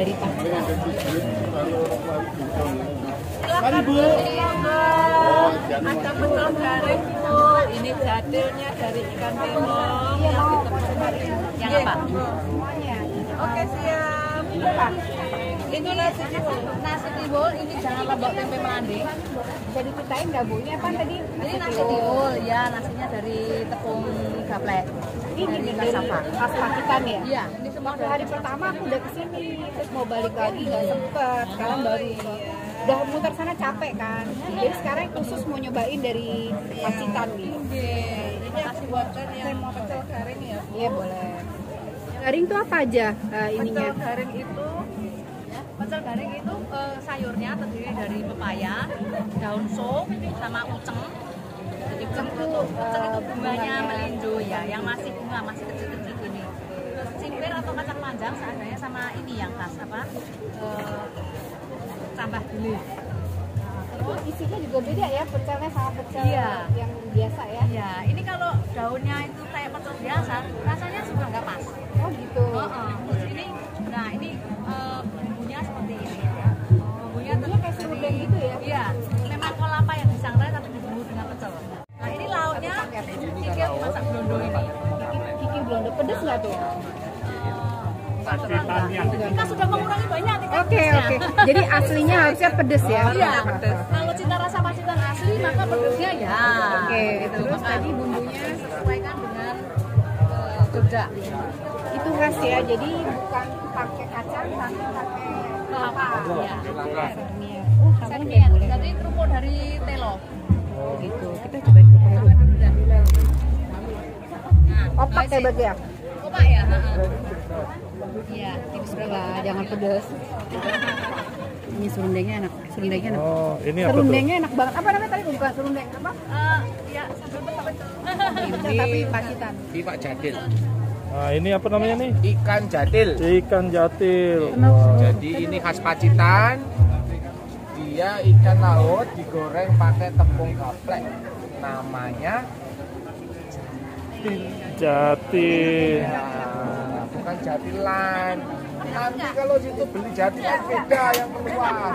dari Pacitan. Mari Bu. Ada pecel garing Bu. Ini jadilnya dari ikan tenong. Yang apa? Semuanya. Oke siap. Itu nasi tiwul. Nasi tiwul ini jangan lombok tempe melanding. Bisa diceritain nggak Bu? Ini apa tadi? Ini nasi tiwul ya, nasinya dari tepung gaplek. Ini dari dari Kasava. khas Pacitan ya? Iya, ini semua Waktu hari pertama aku udah kesini, terus mau balik lagi nggak sempet. Sekarang baru udah muter sana capek kan. Jadi sekarang khusus mau nyobain dari Pacitan nih. Ini aku buatkan yang mau pecel garing ya. Iya boleh. Garing tuh apa aja ininya? Pecel garing itu sayurnya terdiri dari pepaya, daun sop, sama uceng. Jadi uceng itu bunganya melinjo ya, yang masih bunga, masih kecil-kecil gini. Cimpir atau kacang panjang seadanya sama ini yang khas apa? Tambah gili. Terus isinya juga beda ya, pecelnya sama pecel yang biasa ya? Iya, ini kalau daunnya itu kayak pecel biasa, rasanya sudah nggak pas. Oh gitu. Terus ini, nah ini bumbunya seperti ini. Bumbunya kayak serundeng gitu ya? Iya, memang kelapa yang disangrai tapi dibumbu dengan pecel. Nah ini lauknya kikil masak blondo ini. Kikil blondo, pedes nggak tuh? Kita sudah mengurangi banyak nih. Oke. Jadi aslinya harusnya pedes ya? Iya, pedes. Kalau cita rasa Pacitan asli maka pedesnya ya. Oke, gitu. terus Maka tadi bumbunya sesuaikan dengan Jogja. itu khas ya, jadi bukan pakai kacang tapi pakai kelapa. Iya. Sernier. Sampai Sernier, boleh. jadi kerupuk dari telo. Oh gitu. Kita coba kerupuk dulu. Nah, Opak ya berarti ya? Opak ya? Iya, Bismillah, jangan pedes. Ini serundengnya enak. Oh, ini apa tuh? Serundengnya enak banget. Apa namanya tadi? Bukan serundeng apa? ya sambil betul. Pecel tapi Pacitan. Iwak jadil. Nah, ini apa namanya nih? Ikan jadil. Ikan jatil. Jadi ini khas Pacitan. Dia ikan laut digoreng pakai tepung gaplek. Namanya Jatil. ya, bukan jatilan. Nanti kalau situ beli jatilan beda yang keluar.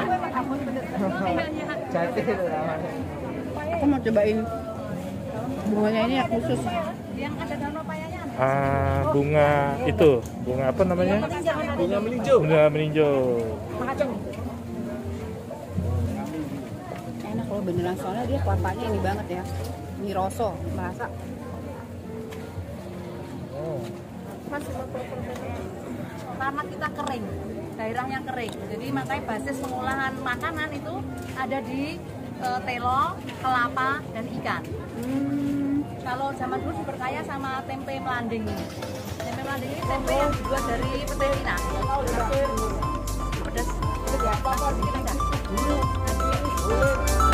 Jatil namanya. Aku mau cobain bunganya ini yang khusus. Yang ada daun pepayanya ada. Bunga itu. Bunga apa namanya? Bunga melinjo. Bunga melinjo. Enak loh beneran, soalnya dia kelapanya ini banget ya. Ini roso, merasa. Karena kita kering, daerahnya kering. Jadi makanya basis pengolahan makanan itu ada di telo, kelapa, dan ikan. Kalau zaman dulu diperkaya sama tempe melanding. Tempe melanding ini tempe yang dibuat dari petai Cina. Pedas. Pedas ya? Sedikit aja.